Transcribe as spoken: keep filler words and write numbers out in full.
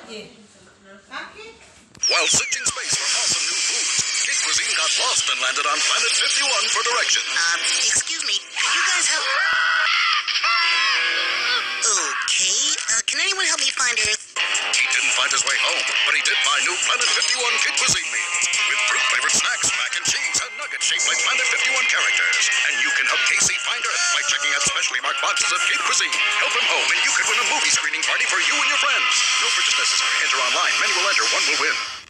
While searching space for awesome new foods, Kid Cuisine got lost and landed on Planet fifty-one for directions. Uh, excuse me, could you guys help? Okay, uh, can anyone help me find Earth? He didn't find his way home, but he did find new Planet fifty-one Kid Cuisine meals with fruit-flavored snacks, mac and cheese, and nuggets shaped like Planet fifty-one characters. And you can help Casey find Earth by checking out specially marked boxes of Kid Cuisine. Help him home, and you could win a movie screening party for you and your friends. No purchase necessary. Enter online. Many will enter. One will win.